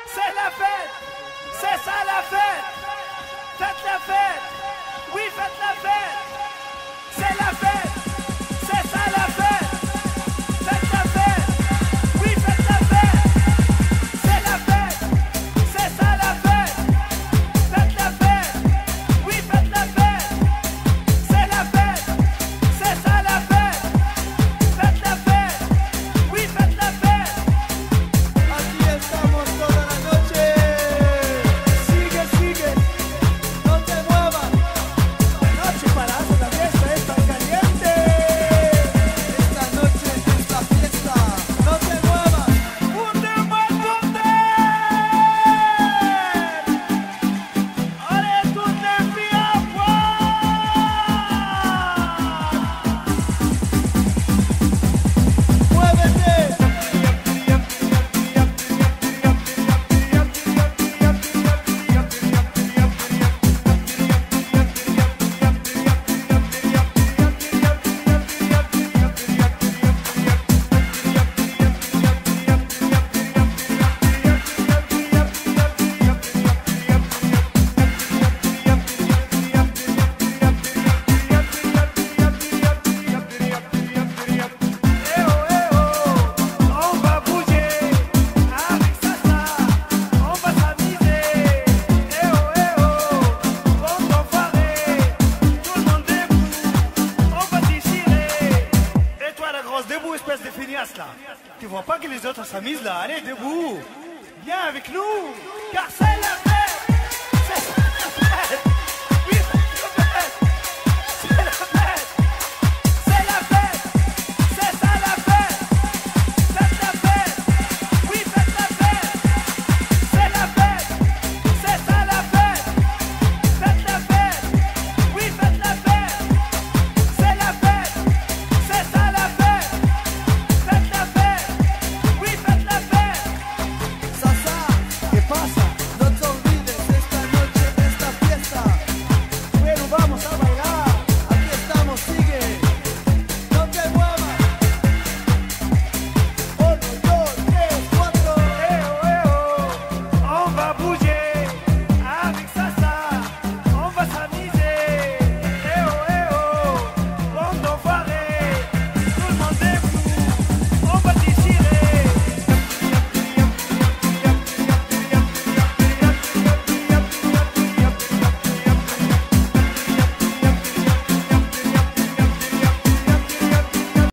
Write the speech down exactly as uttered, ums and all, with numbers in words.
C'est la fête. C'est ça la fête. Faites la fête. Oui, faites la fête. C'est la fête. C'est ça la fête. Faites la fête. Oui, faites la fête. C'est la fête. C'est ça la fête. Faites la fête. Oui, faites la fête. C'est la fête. C'est ça la fête. Faites la fête. Oui, faites la fête. Aquí estamos toda la noche. Sigue, sigue. No te muevas. La noche para hacer la fiesta es tan caliente. Esta noche es la fiesta. No te muevas. Wunder, mal Wunder. Allez, tout les filles à Muévete. Eh oh, eh oh, on va bouger avec Sasa, on va s'amuser. Eh oh, eh oh, on va foirer, tout le monde debout, on va déchirer. Et toi la grosse, debout espèce de feignasse là. Tu vois pas que les autres s'amusent là? Allez, debout, viens avec nous, car c'est la